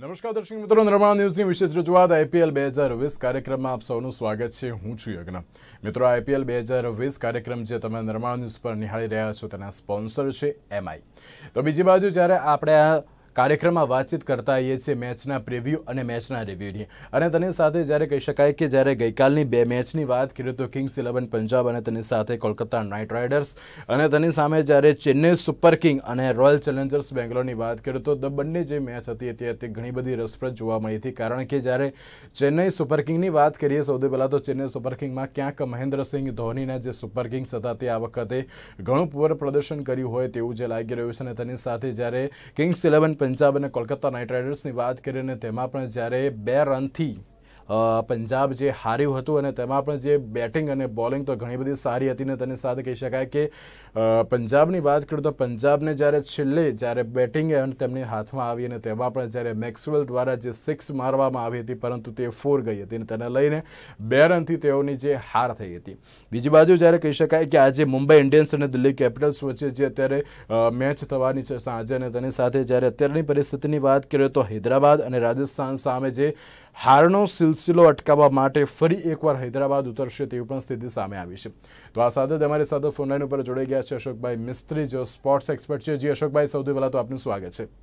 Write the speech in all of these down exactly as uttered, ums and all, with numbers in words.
નમસ્કાર દર્શક મિત્રો, નિર્માણ ન્યૂઝની વિશેષ રજૂઆત આઈપીએલ બે હજાર વીસ કાર્યક્રમમાં આપ સૌનું સ્વાગત છે. હું છું યજ્ઞ. મિત્રો, આઈપીએલ બે હજાર વીસ કાર્યક્રમ જે તમે નિર્માણ ન્યૂઝ પર નિહાળી રહ્યા છો તેના સ્પોન્સર છે એમઆઈ. તો બીજી બાજુ જ્યારે આપણે આ કાર્યક્રમમાં વાતચીત કરતા આવીએ છીએ મેચના પ્રિવ્યૂ અને મેચના રિવ્યૂની, અને તેની સાથે જ્યારે કહી શકાય કે જ્યારે ગઈકાલની બે મેચની વાત કરીએ તો કિંગ્સ ઇલેવન પંજાબ અને તેની સાથે કોલકાતા નાઇટ રાઇડર્સ, અને તેની સામે જ્યારે ચેન્નઈ સુપર કિંગ અને રોયલ ચેલેન્જર્સ બેંગ્લોરની વાત કરીએ તો દ બંને જે મેચ હતી તે ઘણી બધી રસપ્રદ જોવા મળી હતી. કારણ કે જ્યારે ચેન્નઈ સુપર કિંગની વાત કરીએ, સૌથી પહેલાં તો ચેન્નઈ સુપર કિંગમાં ક્યાંક મહેન્દ્રસિંહ ધોનીના જે સુપર કિંગ્સ હતા તે આ વખતે ઘણું પુઅર પ્રદર્શન કર્યું હોય તેવું જે લાગી રહ્યું છે. અને તેની સાથે જ્યારે કિંગ્સ ઇલેવન પંજાબ અને કોલકાતા નાઇટ રાઇડર્સની વાત કરીને તેમાં પણ જ્યારે બે રનથી પંજાબ જે હાર્યું હતું, અને તેમાં પણ જે બેટિંગ અને બોલિંગ તો ઘણી બધી સારી હતી. ને તેની સાથે કહી શકાય કે પંજાબની વાત કરું તો પંજાબને જ્યારે છેલ્લે જ્યારે બેટિંગ તેમની હાથમાં આવી અને તેમાં પણ જ્યારે મેક્સવેલ દ્વારા જે સિક્સ મારવામાં આવી હતી પરંતુ તે ફોર ગઈ હતી, અને તેને લઈને બે રનથી તેઓની જે હાર થઈ હતી. બીજી બાજુ જ્યારે કહી શકાય કે આજે મુંબઈ ઇન્ડિયન્સ અને દિલ્હી કેપિટલ્સ વચ્ચે જે અત્યારે મેચ થવાની છે સાંજે, અને તેની સાથે જ્યારે અત્યારની પરિસ્થિતિની વાત કરીએ તો હૈદરાબાદ અને રાજસ્થાન સામે જે હારનો સિલસિલો અટકાવવા માટે ફરી એકવાર હૈદરાબાદ ઉતરશે તેવી પણ સ્થિતિ સામે આવી છે. તો આ સાથે તમારી સાથે ફોનલાઈન ઉપર જોડાઈ ગયા છે અશોકભાઈ મિસ્ત્રી, જો સ્પોર્ટ્સ એક્સપર્ટ છે. જી અશોકભાઈ, સૌથી પહેલા તો આપનું સ્વાગત છે.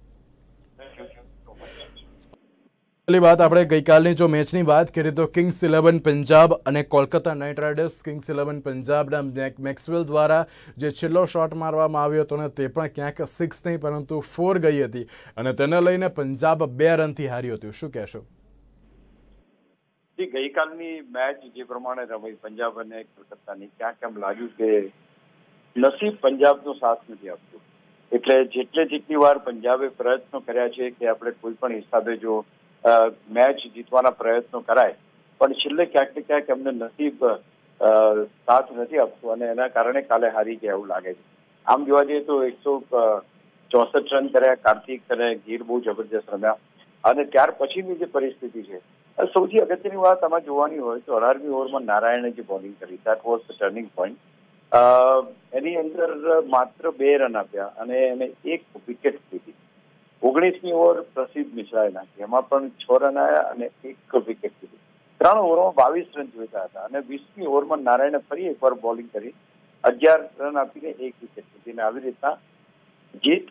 પહેલી વાત આપણે ગઈકાલની જો મેચની વાત કરીએ તો કિંગ્સ ઇલેવન પંજાબ અને Kolkata Knight Riders. Kings Eleven પંજાબના મેક્સવેલ દ્વારા જે છેલ્લો શોટ મારવામાં આવ્યો હતો ને તે પણ ક્યાંક સિક્સ નહીં પરંતુ ફોર ગઈ હતી, અને તેને લઈને પંજાબ બે રનથી હાર્યું હતું. શું કહેશો? ગઈકાલની મેચ જે પ્રમાણે રમાઈ પંજાબ અને કોલકાતાની, ક્યાંક એમ લાગ્યું કે નસીબ પંજાબનો સાથ નથી આપતું. એટલે જેટલે જેટલી વાર પંજાબે પ્રયત્નો કર્યા છે કે આપણે કોઈ પણ હિસાબે જો મેચ જીતવાના પ્રયત્નો કરાય, પણ છેલ્લે ક્યાંક ને ક્યાંક એમને નસીબ સાથ નથી આપતું અને એના કારણે કાલે હારી ગયા એવું લાગે છે. આમ જોવા જઈએ તો એકસો ચોસઠ રન કર્યા કાર્તિક અને ગીર બહુ જબરજસ્ત રમ્યા, અને ત્યાર પછીની જે પરિસ્થિતિ છે, સૌથી અગત્યની વાત આમાં જોવાની હોય તો અઢારમી ઓવરમાં નારાયણે જે બોલિંગ કરી, that was the turning point. એની અંદર માત્ર બે રન આપ્યા અને એને એક વિકેટ લીધી. ઓગણીસમી ઓવર પ્રસિદ્ધ મિશ્રાએ નાખી, એમાં પણ છ રન આવ્યા અને એક વિકેટ લીધી. ત્રણ ઓવરમાં બાવીસ રન જોઈતા હતા, અને વીસમી ઓવરમાં નારાયણે ફરી એકવાર બોલિંગ કરી અગિયાર રન આપીને એક વિકેટ લીધી. આવી રીતના જીત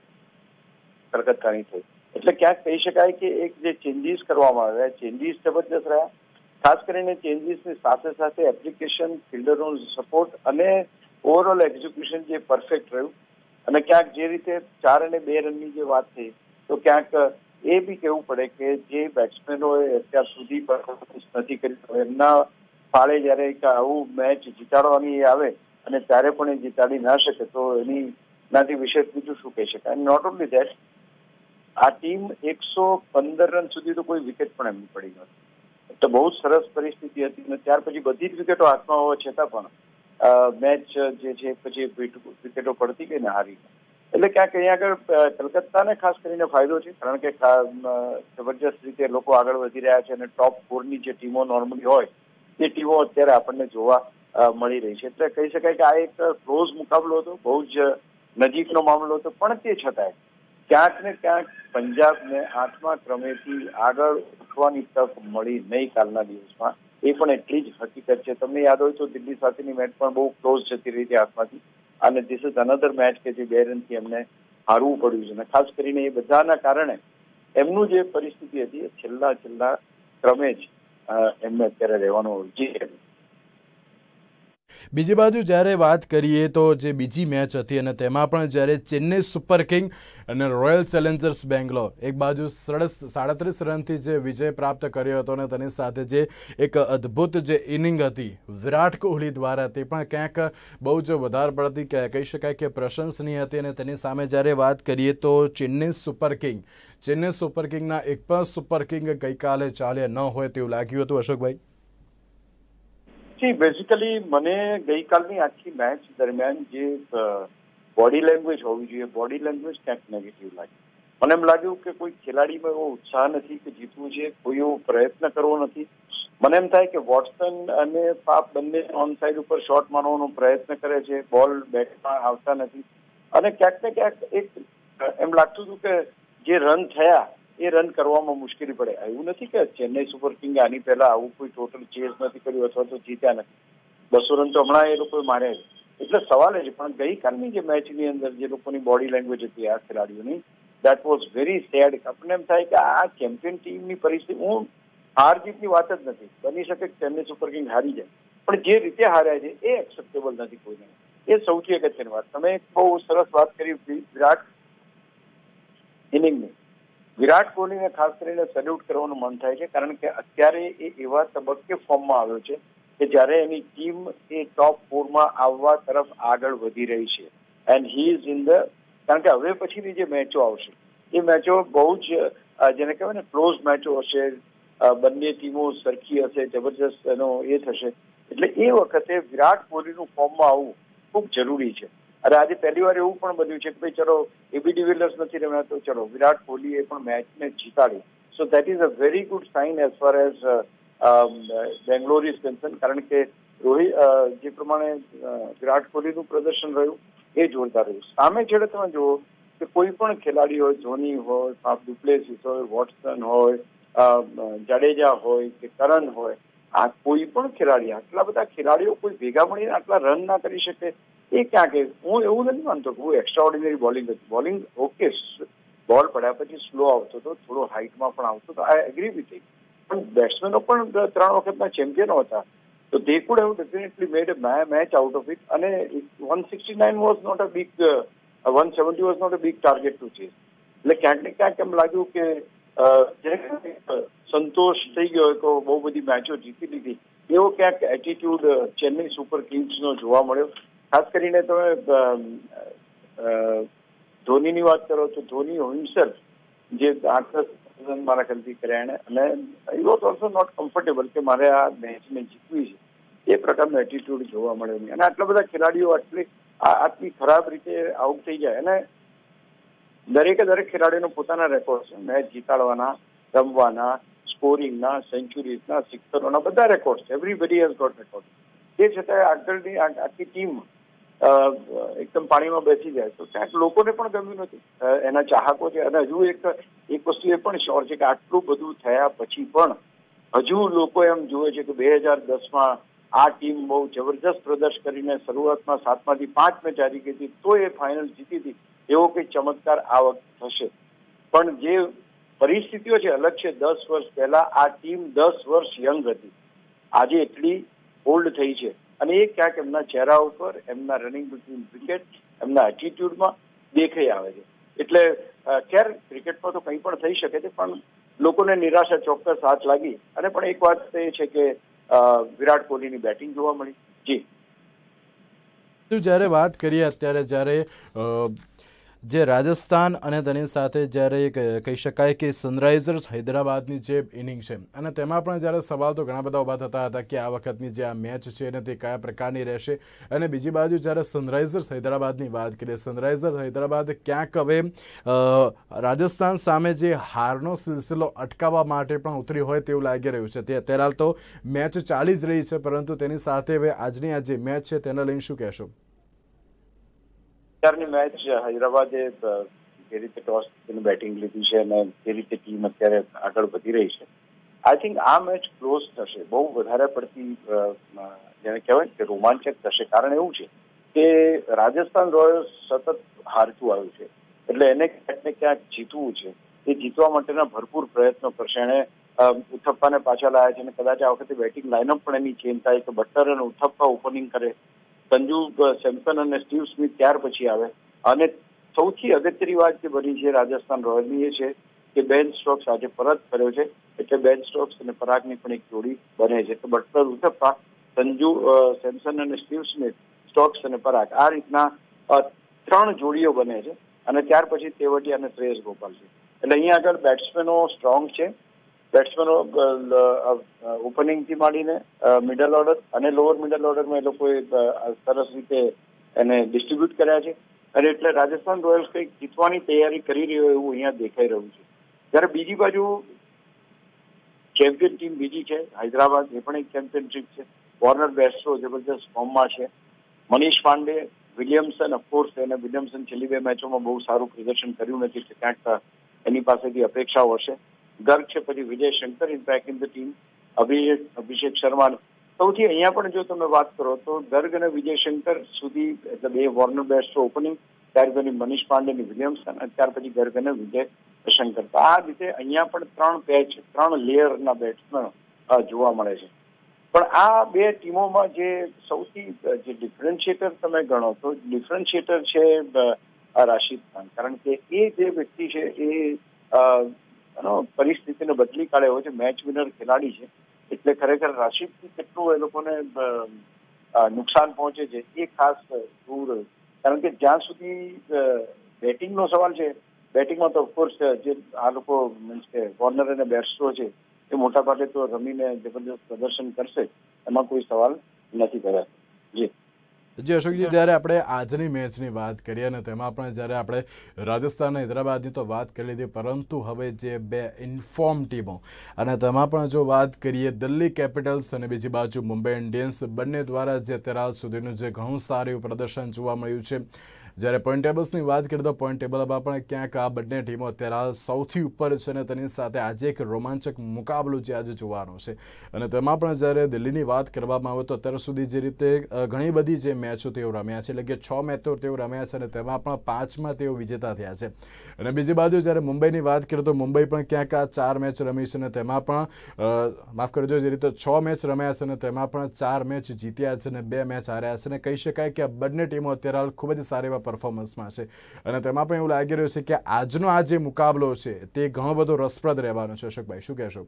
કલકત્તાની થઈ. એટલે ક્યાંક કહી શકાય કે એક જે ચેન્જીસ કરવામાં આવ્યા, ચેન્જીસ જબરજસ્ત રહ્યા. ખાસ કરીને ચેન્જીસની સાથે સાથે એપ્લિકેશન, ફિલ્ડરનો સપોર્ટ અને ઓવરઓલ એક્ઝિક્યુશન જે પરફેક્ટ રહ્યું. અને ક્યાંક જે રીતે ચાર અને બે રનની જે વાત થઈ, તો ક્યાંક એ બી કહેવું પડે કે જે બેટ્સમેનોએ અત્યાર સુધી પરફોર્મન્સ નથી કરી, એમના ફાળે જ્યારે આવું મેચ જીતાડવાની આવે અને ત્યારે પણ એ જીતાડી ના શકે તો એની નાથી વિશેષ બીજું શું કહી શકાય. નોટ ઓનલી ધેટ, આ ટીમ એકસો પંદર રન સુધી તો કોઈ વિકેટ પણ એમની પડી નથી. તો બહુ સરસ પરિસ્થિતિ હતી, અને ત્યાર પછી બધી જ વિકેટો હાથમાં હોવા છતાં પણ મેચ જે છે પછી વિકેટો પડતી ગઈ ને હારી. એટલે ક્યાંક અહીંયા આગળ કલકત્તાને ખાસ કરીને ફાયદો છે, કારણ કે જબરજસ્ત રીતે લોકો આગળ વધી રહ્યા છે, અને ટોપ ફોરની જે ટીમો નોર્મલી હોય તે ટીમો અત્યારે આપણને જોવા મળી રહી છે. એટલે કહી શકાય કે આ એક ક્લોઝ મુકાબલો હતો, બહુ જ નજીકનો મામલો હતો, પણ તે છતાંય ક્યાંક ને ક્યાંક પંજાબને આઠમા ક્રમેથી આગળ ઉઠવાની તક મળી નહીં કાલના દિવસમાં. એ પણ એટલી જ હકીકત છે. તમને યાદ હોય તો દિલ્હી સાથેની મેચ પણ બહુ ક્લોઝ જતી રહી હતી હાથમાંથી, અને ધીસ ઇઝ અનધર મેચ કે જે બે રનથી એમને હારવું પડ્યું છે. અને ખાસ કરીને એ બધાના કારણે એમનું જે પરિસ્થિતિ હતી એ છેલ્લા છેલ્લા ક્રમે જ એમને અત્યારે રહેવાનું છે. બીજી બાજુ જ્યારે વાત કરીએ તો જે બીજી મેચ હતી, અને તેમાં પણ જ્યારે ચેન્નઈ સુપર કિંગ અને રોયલ ચેલેન્જર્સ બેંગ્લોર એક બાજુ સરસ સાડત્રીસ રનથી જે વિજય પ્રાપ્ત કર્યો હતો, અને તેની સાથે જે એક અદ્ભુત જે ઇનિંગ હતી વિરાટ કોહલી દ્વારા, તે પણ ક્યાંક બહુ જ વધારે પડતી કહી શકાય કે પ્રશંસનીય હતી. અને તેની સામે જ્યારે વાત કરીએ તો Chennai Super King Chennai Super કિંગના એક પણ સુપર કિંગ ગઈકાલે ચાલ્યા ન હોય તેવું લાગ્યું હતું. અશોકભાઈ, બેઝિકલી મને ગઈકાલની આખી મેચ દરમિયાન જે બોડી લેંગ્વેજ હોવી જોઈએ, બોડી લેંગ્વેજ ક્યાંક નેગેટિવ લાગી. મને એમ લાગ્યું કે કોઈ ખેલાડીમાં એવો ઉત્સાહ નથી કે જીતવું છે, કોઈ એવો પ્રયત્ન કરવો નથી. મને એમ થાય કે વોટસન અને પાપ બંને ઓન સાઈડ ઉપર શોટ મારવાનો પ્રયત્ન કરે છે, બોલ બેટમાં આવતા નથી, અને ક્યાંક ને ક્યાંક એક એમ લાગતું હતું કે જે રન થયા એ રન કરવામાં મુશ્કેલી પડે. એવું નથી કે ચેન્નઈ સુપર કિંગ આની પહેલા આવું કોઈ ટોટલ ચેઝ નથી કર્યું અથવા તો જીત્યા નથી. બસો રન તો હમણાં એ લોકોએ માર્યા છે. એટલે સવાલ એ છે, પણ ગઈકાલની જે મેચની અંદર જે લોકોની બોડી લેંગ્વેજ હતી આ ખેલાડીઓની, દેટ વોઝ વેરી સેડ. આપણને એમ થાય કે આ ચેમ્પિયન ટીમની પરિસ્થિતિ, હું હાર જીતની વાત જ નથી, બની શકે કે ચેન્નઈ સુપર કિંગ હારી જાય, પણ જે રીતે હાર્યા છે એ એક્સેપ્ટેબલ નથી કોઈને. એ સૌથી અગત્યની વાત. તમે બહુ સરસ વાત કરી વિરાટ ઇનિંગની. વિરાટ કોહલીને ખાસ કરીને સેલ્યુટ કરવાનું મન થાય છે, કારણ કે અત્યારે એ એવા તબક્કે ફોર્મમાં આવ્યો છે કે જ્યારે એની ટીમ એ ટોપ ફોરમાં આવવા તરફ આગળ વધી રહી છે. And he is in the, કારણ કે હવે પછીની જે મેચો આવશે એ મેચો બહુ જ જેને કહેવાય ને ક્લોઝ મેચો હશે, બંને ટીમો સરખી હશે, જબરજસ્ત એનો એ થશે. એટલે એ વખતે વિરાટ કોહલીનું ફોર્મમાં આવવું ખૂબ જરૂરી છે. અરે આજે પહેલી વાર એવું પણ બન્યું છે કે ભાઈ ચલો એબી ડિવિલિયર્સ નથી રમ્યા તો ચલો વિરાટ કોહલીએ પણ મેચને જીતાડી. So that is a very good sign as far as Bangalore is concern. કારણ કે રોહિત જે પ્રમાણે વિરાટ કોહલીનું પ્રદર્શન રહ્યું એ જોરદાર રહ્યું. સામે છેડે તમે જુઓ કે કોઈ પણ ખેલાડી હોય, ધોની હોય, ફાફ ડુપ્લેસિસ હોય, વોટસન હોય, જાડેજા હોય કે કરન હોય, આ કોઈ પણ ખેલાડી, આટલા બધા ખેલાડીઓ કોઈ ભેગા મળીને આટલા રન ના કરી શકે એ ક્યાં કે. હું એવું નથી માનતો કે બહુ એક્સ્ટ્રા ઓર્ડિનરી બોલિંગ હતી. બોલિંગ ઓકે, બોલ પડ્યા પછી સ્લો આવતો હતો, થોડો હાઇટમાં પણ આવતો હતો, આઈ એગ્રી વિથ ઇટ. પણ બેટ્સમેનો પણ ત્રણ વખતના ચેમ્પિયનો હતા, તો they could have definitely made a match out of it. અને one sixty nine was not a big, one seventy was not a big target to chase. એટલે ક્યાંક ને ક્યાંક એમ લાગ્યું કે સંતોષ થઈ ગયો તો બહુ બધી મેચો જીતી લીધી, એવો ક્યાંક એટીટ્યુડ ચેન્નઈ સુપર કિંગ્સનો જોવા મળ્યો. ખાસ કરીને તમે ધોનીની વાત કરો તો ધોની હિમસેલ્ફ જે આઠ દસ મારા ખ્યાલથી કર્યા એને, અને it was also not comfortable કે મારે આ મેચને જીતવી છે, એ પ્રકારનો એટીટ્યુડ જોવા મળ્યો નહીં. અને આટલા બધા ખેલાડીઓ આટલી આટલી ખરાબ રીતે આઉટ થઈ જાય, અને દરેકે દરેક ખેલાડીનો પોતાના રેકોર્ડ છે, મેચ જીતાડવાના, રમવાના, સ્કોરિંગના, સેન્ચુરીઝના, સિક્સરોના બધા રેકોર્ડ છે. Everybody has got record. તે છતાં આગળની આખી ટીમ એકદમ પાણીમાં બેસી જાય તો ક્યાંક લોકોને પણ ગમ્યું નથી, એના ચાહકો છે. અને હજુ એક એક વસ્તુ એ પણ શ્યોર છે કે આટલું બધું થયા પછી પણ હજુ લોકો એમ જુએ છે કે બે હજાર દસમાં આ ટીમ બહુ જબરજસ્ત પ્રદર્શન કરીને શરૂઆતમાં સાતમાંથી પાંચ મેચ હારી ગઈ હતી તો એ ફાઇનલ જીતી હતી, એવો કંઈ ચમત્કાર આ વખતે થશે. પણ જે પરિસ્થિતિઓ છે અલગ છે. દસ વર્ષ પહેલા આ ટીમ દસ વર્ષ યંગ હતી, આજે એટલી ઓલ્ડ થઈ છે. અને એ ક્યાંક એમના ચહેરા ઉપર, એમના રનિંગ બિટવીન વિકેટ, એમના એટીટ્યુડમાં દેખાઈ આવે છે. એટલે ખેર ક્રિકેટમાં તો કંઈ પણ થઈ શકે છે, પણ લોકોને નિરાશા ચોક્કસ હાથ લાગી. અને પણ એક વાત એ છે કે વિરાટ કોહલીની બેટિંગ જોવા મળી. જી, જ્યારે વાત કરીએ અત્યારે જ્યારે જે રાજસ્થાન અને તેની સાથે જ્યારે કહી શકાય કે સનરાઇઝર્સ હૈદરાબાદની જે ઇનિંગ છે, અને તેમાં પણ જ્યારે સવાલ તો ઘણા બધા ઊભા થતા હતા કે આ વખતની જે આ મેચ છે ને તે કયા પ્રકારની રહેશે. અને બીજી બાજુ જ્યારે સનરાઇઝર્સ હૈદરાબાદની વાત કરીએ, સનરાઇઝર્સ હૈદરાબાદ ક્યાંક હવે રાજસ્થાન સામે જે હારનો સિલસિલો અટકાવવા માટે પણ ઉતરી હોય તેવું લાગી રહ્યું છે. તે અત્યારે હાલ તો મેચ ચાલી જ રહી છે, પરંતુ તેની સાથે હવે આજની આ જે મેચ છે તેને લઈને શું કહેશો? અત્યારની મેચ હૈદરાબાદે જે રીતે ટોસ જીતીને બેટિંગ લીધી છે અને જે રીતે ટીમ અત્યારે આગળ વધી રહી છે, આઈ થિંક આ મેચ ક્લોઝ થશે. બહુ વધારે પડતી જેને કહેવાય કે રોમાંચક થશે. કારણ એવું છે કે રાજસ્થાન રોયલ્સ સતત હારતું આવ્યું છે, એટલે એને ક્યાંક ને ક્યાંક જીતવું છે. એ જીતવા માટેના ભરપૂર પ્રયત્નો કરશે. એને ઉથપ્પાને પાછા લાવ્યા છે, અને કદાચ આ વખતે બેટિંગ લાઇનઅપ પણ એની ચેન્જ થાય કે બટલર અને ઉથપ્પા ઓપનિંગ કરે, સંજુ સેમસન અને સ્ટીવ સ્મિથ ત્યાર પછી આવે. અને સૌથી અગત્યની વાત જે બની છે રાજસ્થાન રોયલની એ છે કે બેન સ્ટોક્સ આજે પરત કર્યો છે, એટલે બેન સ્ટોક્સ અને પરાગની પણ એક જોડી બને છે. તો બટલર ઉથપ્પા, સંજુ સેમસન અને સ્ટીવ સ્મિથ, સ્ટોક્સ અને પરાગ, આ રીતના ત્રણ જોડીઓ બને છે. અને ત્યાર પછી તેવટિયા અને શ્રેયસ ગોપાલ છે. એટલે અહીંયા આગળ બેટ્સમેનો સ્ટ્રોંગ છે. બેટ્સમેનો ઓપનિંગથી માંડીને મિડલ ઓર્ડર અને લોઅર મિડલ ઓર્ડરમાં એ લોકોએ સરસ રીતે એને ડિસ્ટ્રીબ્યુટ કર્યા છે. અને એટલે રાજસ્થાન રોયલ્સ કંઈક જીતવાની તૈયારી કરી રહ્યો એવું અહીંયા દેખાઈ રહ્યું છે. જ્યારે બીજી બાજુ ચેમ્પિયન ટીમ બીજી છે હૈદરાબાદ, એ પણ એક ચેમ્પિયનશીપ છે. વોર્નર બેસ્ટો જબરદસ્ત ફોર્મમાં છે. મનીષ પાંડે, વિલિયમસન, ઓફકોર્સ એને વિલિયમસન છેલ્લી બે મેચોમાં બહુ સારું પ્રદર્શન કર્યું નથી, એટલે ક્યાંક એની પાસેથી અપેક્ષાઓ હશે. ગર્ગ છે, પછી Vijay Shankar in back in the team, Abhishek Abhishek Sharma. સૌથી અહીંયા પણ જો તમે વાત કરો તો ગર્ગ અને વિજય શંકર સુધી એટલે બે વોર્નર બેસ્ટો ઓપનિંગ, ત્યાર પછી મનીષ પાંડે, વિલિયમસન અને ત્યાર પછી ગર્ગ અને વિજય શંકર. તો આ રીતે અહીંયા પણ ત્રણ પેચ ત્રણ લેયરના બેટ્સમેન જોવા મળે છે. પણ આ બે ટીમોમાં જે સૌથી જે ડિફરન્શિએટર તમે ગણો તો ડિફરન્શિએટર છે રાશિદ ખાન. કારણ કે એ જે વ્યક્તિ છે એ પરિસ્થિતિને બદલી કાઢે એવો છે, મેચ વિનર ખેલાડી છે. એટલે ખરેખર રાશિદથી કેટલું એ લોકોને નુકસાન પહોંચે છે એ ખાસ દૂર. કારણ કે જ્યાં સુધી બેટિંગનો સવાલ છે, બેટિંગમાં તો ઓફકોર્સ જે આ લોકો મીન્સ કે વોર્નર અને બેટ્સરો છે એ મોટા ભાગે તો રમીને જબરદસ્ત પ્રદર્શન કરશે, એમાં કોઈ સવાલ નથી કર્યા. જી જી અશોકજી, જ્યારે આપણે આજની મેચની વાત કરીએ અને તેમાં પણ જ્યારે આપણે રાજસ્થાન હૈદરાબાદની તો વાત કરી લીધી, પરંતુ હવે જે બે ઇન્ફોર્મ ટીમો અને તેમાં પણ જો વાત કરીએ દિલ્હી કેપિટલ્સ અને બીજી બાજુ મુંબઈ ઇન્ડિયન્સ, બંને દ્વારા જે અત્યાર સુધીનું જે ઘણું સારું એવું પ્રદર્શન જોવા મળ્યું છે. જ્યારે પોઈન્ટ ટેબલ્સની વાત કરીએ તો પોઈન્ટ ટેબલમાં પણ ક્યાંક આ બંને ટીમો અત્યારે હાલ સૌથી ઉપર છે અને તેની સાથે આજે એક રોમાંચક મુકાબલો જે આજે જોવાનો છે. અને તેમાં પણ જ્યારે દિલ્હીની વાત કરવામાં આવે તો અત્યાર સુધી જે રીતે ઘણી બધી જે મેચો તેઓ રમ્યા છે, એટલે કે છ મેચો તેઓ રમ્યા છે અને તેમાં પણ પાંચમાં તેઓ વિજેતા થયા છે. અને બીજી બાજુ જ્યારે મુંબઈની વાત કરીએ તો મુંબઈ પણ ક્યાંક આ ચાર મેચ રમી છે અને તેમાં પણ માફ કરજો જે રીતે છ મેચ રમ્યા છે અને તેમાં પણ ચાર મેચ જીત્યા છે અને બે મેચ હાર્યા છે. અને કહી શકાય કે આ બંને ટીમો અત્યારે હાલ ખૂબ જ સારા એવા પરફોર્મન્સમાં છે. અને તેમાં પણ એવું લાગી રહ્યું છે કે આજનો આ જે મુકાબલો છે તે ઘણો બધો રસપ્રદ રહેવાનો છે. અશોકભાઈ, શું કહેશો?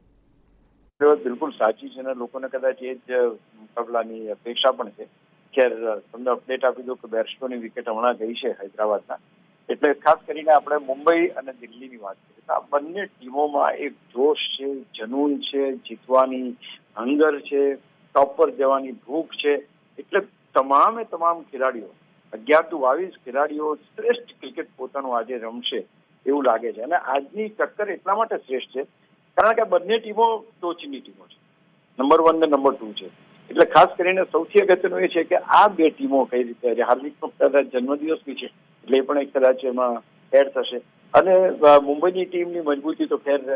બિલકુલ સાચી છે ને લોકોને કદાચ એ જ મુકાબલાની અપેક્ષા પણ છે. ખેર તમને અપડેટ આપી દઉં કે બેટ્સમેનની વિકેટ હમણાં ગઈ છે હૈદરાબાદના. એટલે ખાસ કરીને આપણે મુંબઈ અને દિલ્હીની વાત કરીએ તો આ બંને ટીમોમાં એક જોશ છે, જનૂન છે, જીતવાની હંગર છે, ટોપ પર જવાની ભૂખ છે. એટલે તમામે તમામ ખેલાડીઓ અગિયાર ટુ બાવીસ ખેલાડીઓ શ્રેષ્ઠ ક્રિકેટ પોતાનું આજે રમશે એવું લાગે છે. અને આજની ટક્કર એટલા માટે શ્રેષ્ઠ છે કારણ કે બંને ટીમો ટોચની ટીમો છે, નંબર વન ને નંબર ટુ છે. એટલે ખાસ કરીને સૌથી અગત્યનું એ છે કે આ બે ટીમો કઈ રીતે, હાર્દિકનો કદાચ જન્મદિવસ બી છે એટલે એ પણ એક કદાચ એમાં એડ થશે. અને મુંબઈની ટીમની મજબૂતી તો ખેર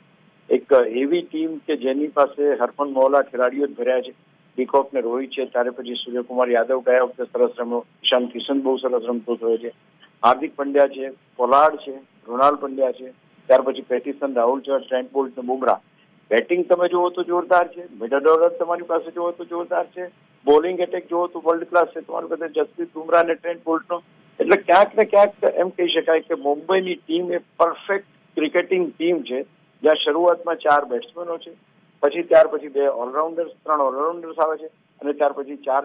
એક એવી ટીમ કે જેની પાસે હરફન મૌલા ખેલાડીઓ જ ભર્યા છે. ડીકોક ને રોહિત છે, ત્યાર પછી સૂર્યકુમાર યાદવ ગયા વખતે સરસ રમ્યો, ઈશાન કિશન બહુ સરસ રમતો થયો છે, હાર્દિક પંડ્યા છે, પોલાર્ડ છે, કૃણાલ પંડ્યા છે, ત્યાર પછી Pattinson, Rahul Chahar, Trent Boult ને બુમરાહ. બેટિંગ તમે જુઓ તો જોરદાર છે, મિડલ ઓર્ડર તમારી પાસે જુઓ તો જોરદાર છે, બોલિંગ એટેક જુઓ તો વર્લ્ડ ક્લાસ છે તમારી પાસે જસપ્રીત બુમરાહ અને ટ્રેન્ટ બોલ્ટનો. એટલે ક્યાંક ને ક્યાંક એમ કહી શકાય કે મુંબઈની ટીમ એ પરફેક્ટ ક્રિકેટિંગ ટીમ છે, જ્યાં શરૂઆતમાં ચાર બેટ્સમેનો છે, પછી ત્યાર પછી બે ઓલરાઉન્ડર્સ ત્રણ ઓલરાઉન્ડર્સ આવે છે અને ત્યાર પછી ચાર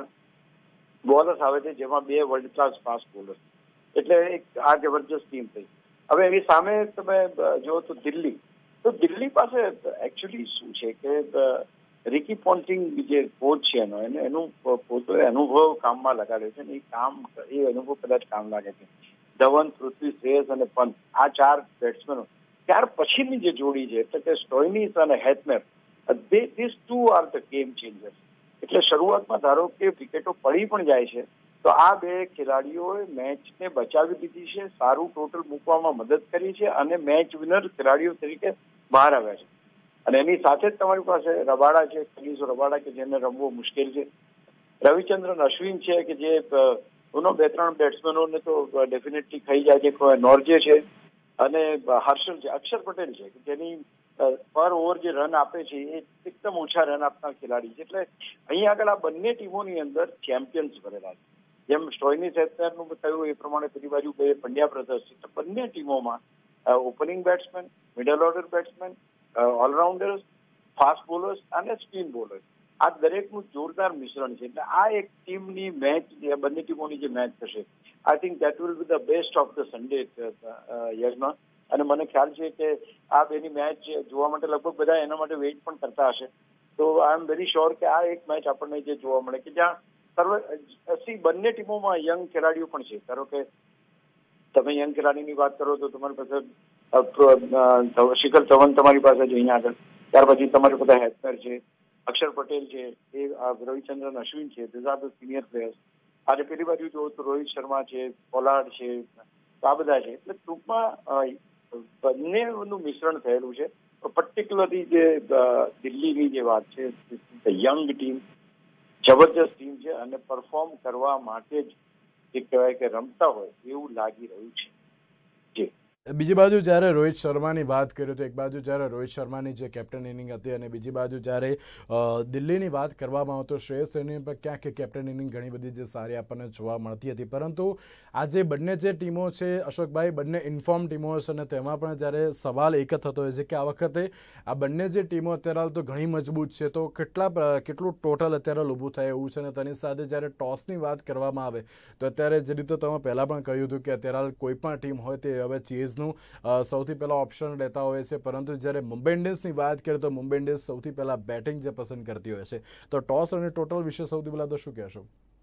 બોલર્સ આવે છે, જેમાં બે વર્લ્ડ ક્લાસ ફાસ્ટ બોલર્સ. એટલે એક આ જબરજસ્ત ટીમ થઈ. હવે એની સામે તમે જુઓ તો દિલ્હી, તો દિલ્હી પાસે એકચ્યુઅલી શું છે કે રિકી પોન્ટિંગ જે કોચ છે એનો એને એનું પોતે અનુભવ કામમાં લગાડ્યો છે ને એ કામ એ અનુભવ કદાચ કામ લાગે છે. ધવન, પૃથ્વી, શ્રેયસ અને પંત આ ચાર બેટ્સમેનો, ત્યાર પછીની જે જોડી છે એટલે કે સ્ટોઇનિસ અને Hetmyer, this two are the game changer. એટલે શરૂઆતમાં ધારો કે વિકેટો પડી પણ જાય છે તો આ બે ખેલાડીઓએ મેચને બચાવી દીધી છે, સારું ટોટલ મૂકવામાં મદદ કરી છે અને મેચ વિનર ખેલાડીઓ તરીકે બહાર આવ્યા છે. અને એની સાથે જ તમારી પાસે રબાડા છે, કનીઝો રબાડા કે જેને રમવું મુશ્કેલ છે, રવિચંદ્રન અશ્વિન છે કે જે એનો બે ત્રણ બેટ્સમેનોને તો ડેફિનેટલી ખાઈ જાય છે, નોર્જે છે અને હર્ષલ છે, અક્ષર પટેલ છે કે જેની પર ઓવર જે રન આપે છે એ એકદમ ઓછા રન આપનાર ખેલાડી છે. એટલે અહીં આગળ આ બંને ટીમોની અંદર ચેમ્પિયન્સ ભરેલા છે. જેમ સ્ટોઇનિસ હેટમેરનું કહ્યું એ પ્રમાણે પેલી બાજુ બે પંડ્યા બ્રધર્સ છે. બંને ટીમોમાં opening batsman, middle order batsman, allrounders, fast bowlers અને સ્પિન બોલર્સ, આ દરેકનું જોરદાર મિશ્રણ છે. એટલે આ એક ટીમની મેચ, બંને ટીમોની જે મેચ થશે, I think that will be the best of the Sunday યજમાન. અને મને ખ્યાલ છે કે આ બેની મેચ જોવા માટે લગભગ બધા એના માટે વેઇટ પણ કરતા હશે. તો આઈ એમ વેરી શ્યોર કે આ એક મેચ આપણને જે જોવા મળે કે જ્યાં સર્વ સી બંને ટીમોમાં યંગ ખેલાડીઓ પણ છે. ધારો કે તમે યંગ ખેલાડીની વાત કરો તો તમારી પાસે શિખર ધવન તમારી પાસે છે અહીંયા આગળ, ત્યાર પછી તમારી પાસે હેટમેર છે, અક્ષર પટેલ છે, એ રવિચંદ્રન અશ્વિન છે, these are the senior players. આજે પેલી બાજુ જુઓ તો રોહિત શર્મા છે, પોલાર્ડ છે, આ બધા છે. એટલે ટૂંકમાં બંનેનું મિશ્રણ થયેલું છે. પર્ટિક્યુલરલી જે દિલ્હીની જે વાત છે, યંગ ટીમ, જબરજસ્ત ટીમ છે અને પરફોર્મ કરવા માટે જ જે કહેવાય કે રમતા હોય એવું લાગી રહ્યું છે. જી બીજી બાજુ જ્યારે રોહિત શર્માની વાત કરીએ તો એક બાજુ જ્યારે રોહિત શર્માની જે કેપ્ટન ઇનિંગ હતી અને બીજી બાજુ જ્યારે દિલ્હીની વાત કરવામાં આવતો શ્રેયસ અય્યર પર ક્યાંક ક્યાંક કેપ્ટન ઇનિંગ ઘણી બધી જે સારી આપણને જોવા મળતી હતી, પરંતુ આજે બંને જે ટીમો છે અશોકભાઈ, બંને ઇન્ફોર્મ ટીમો છે અને તેમાં પણ જ્યારે સવાલ એક જ થતો હોય છે કે આ વખતે આ બંને જે ટીમો અત્યારે તો ઘણી મજબૂત છે, તો કેટલા કેટલું ટોટલ અત્યારે ઊભું થાય એવું છે. અને તેની સાથે જ્યારે ટોસની વાત કરવામાં આવે તો અત્યારે જે રીતે તમે પહેલાં પણ કહ્યું હતું કે અત્યારે કોઈ પણ ટીમ હોય તે હવે ચેઝ સૌથી પહેલા ઓપ્શન લેતા હોય છે, પરંતુ જ્યારે મુંબઈ ઇન્ડિયન્સની વાત કરીએ તો મુંબઈ ઇન્ડિયન્સ સૌથી પહેલા બેટિંગ જે પસંદ કરતી હોય છે, તો ટોસ અને ટોટલ વિશે સૌથી પહેલા તો શું કહેશો?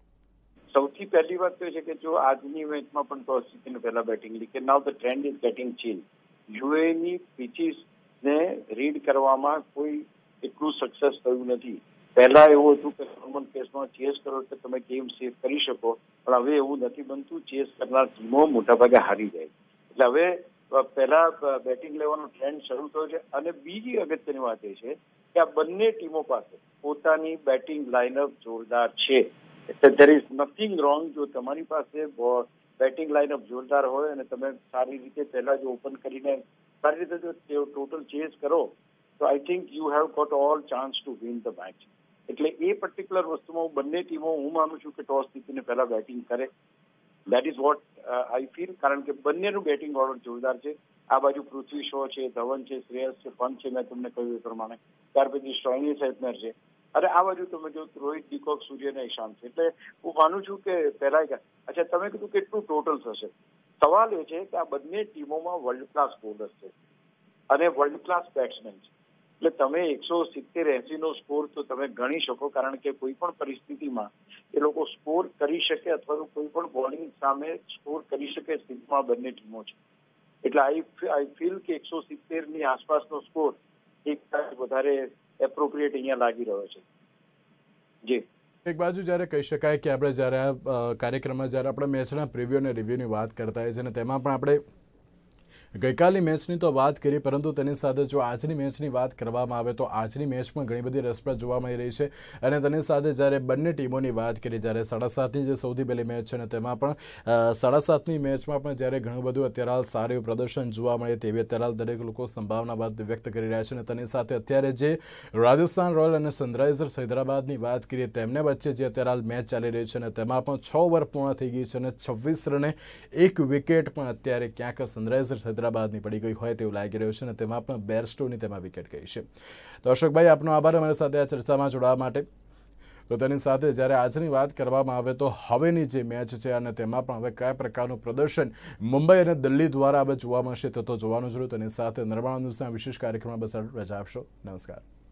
સૌથી પહેલી વાત તો છે કે જો આજની મેચમાં પણ ટોસ જીતીને પહેલા બેટિંગ લીધી, now the trend is getting change. યુએની પિચીસને રીડ કરવામાં કોઈ એટલું સક્સેસ થયું નથી. પહેલા એવું હતું કે નોર્મલ કેસમાં ચેસ કરો તો તમે ગેમ સેવ કરી શકો, પણ હવે એવું નથી બનતું. ચેસ કરનાર ટીમો મોટાભાગે હારી જાય. એટલે હવે પહેલા બેટિંગ લેવાનો ટ્રેન્ડ શરૂ થયો છે. અને બીજી અગત્યની વાત એ છે કે આ બંને ટીમો પાસે પોતાની બેટિંગ લાઇનઅપ જોરદાર છે. એટલે ધેર ઇઝ નથિંગ રોંગ. જો તમારી પાસે બેટિંગ લાઇનઅપ જોરદાર હોય અને તમે સારી રીતે પહેલા જો ઓપન કરીને સારી રીતે જો ટોટલ ચેસ કરો તો I think you have got all chance to win the match. એટલે એ પર્ટિક્યુલર વસ્તુમાં બંને ટીમો હું માનું છું કે ટોસ જીતીને પહેલા બેટિંગ કરે. That is what I feel. કારણ કે બંનેનું બેટિંગ ઓર્ડર જોરદાર છે. આ બાજુ પૃથ્વી શો છે, ધવન છે, શ્રેયસ છે, પંત છે, મેં તમને કહ્યું એ પ્રમાણે. ત્યાર પછી સ્ટોઇનિસ હેલ્પનર છે. અને આ બાજુ તમે જો રોહિત, દીપક, સૂર્ય અને ઈશાંત છે. એટલે હું માનું છું કે પહેલા અચ્છા તમે કીધું કેટલું ટોટલ થશે. સવાલ એ છે કે આ બંને ટીમોમાં વર્લ્ડ ક્લાસ બોલર્સ છે અને વર્લ્ડ ક્લાસ બેટ્સમેન છે. એટલે તમે એકસો સિત્તેર એસી નો સ્કોર તો તમે ગણી શકો, કારણ કે કોઈ પણ પરિસ્થિતિમાં એ લોકો સ્કોર કરી શકે અથવા તો કોઈ પણ બોલિંગ સામે સ્કોર કરી શકે સ્થિતિમાં બંને ટીમો છે. એટલે આઈ આઈ ફીલ કે એકસો સિત્તેર ની આસપાસનો સ્કોર એક વધારે એપ્રોપ્રિએટ અહીંયા લાગી રહ્યો છે. જી એક બાજુ જ્યારે કહી શકાય કે આપણે જ્યારે આ કાર્યક્રમમાં જ્યારે આપણે મેચના પ્રિવ્યુ અને રિવ્યુની વાત કરતા હોઈએ છીએ અને તેમાં પણ આપણે ગઈકાલની મેચની તો વાત કરી, પરંતુ તેની સાથે જો આજની મેચની વાત કરવામાં આવે તો આજની મેચમાં ઘણી બધી રસપ્રદ જોવા મળી રહી છે. અને તેની સાથે જ્યારે બંને ટીમોની વાત કરી, જ્યારે સાડા સાતની જે સૌથી પહેલી મેચ છે અને તેમાં પણ સાડા સાતની મેચમાં પણ જ્યારે ઘણું બધું અત્યારે હાલ સારું પ્રદર્શન જોવા મળે તેવી અત્યારે હાલ દરેક લોકો સંભાવના વાત વ્યક્ત કરી રહ્યા છે. અને તેની સાથે અત્યારે જે રાજસ્થાન રોયલ અને સનરાઇઝર્સ હૈદરાબાદની વાત કરીએ તેમને વચ્ચે જે અત્યારે હાલ મેચ ચાલી રહી છે અને તેમાં પણ છ ઓવર પૂર્ણ થઈ ગઈ છે અને છવ્વીસ રને એક વિકેટ પણ અત્યારે ક્યાંક સનરાઇઝર્સ હૈદરાબાદની પડી ગઈ હોય તેવું લાગી રહ્યું છે અને તેમાં પણ બેરસ્ટોની તેમાં વિકેટ ગઈ છે. તો અશોકભાઈ, આપનો આભાર અમારી સાથે આ ચર્ચામાં જોડાવા માટે. તો તેની સાથે જ્યારે આજની વાત કરવામાં આવે તો હવેની જે મેચ છે અને તેમાં પણ હવે કયા પ્રકારનું પ્રદર્શન મુંબઈ અને દિલ્હી દ્વારા હવે જોવા મળશે તો તો જોવાનું જ રહ્યું. તેની સાથે નિર્માણ ન્યૂઝના વિશેષ કાર્યક્રમમાં બસ રજા આપશો. નમસ્કાર.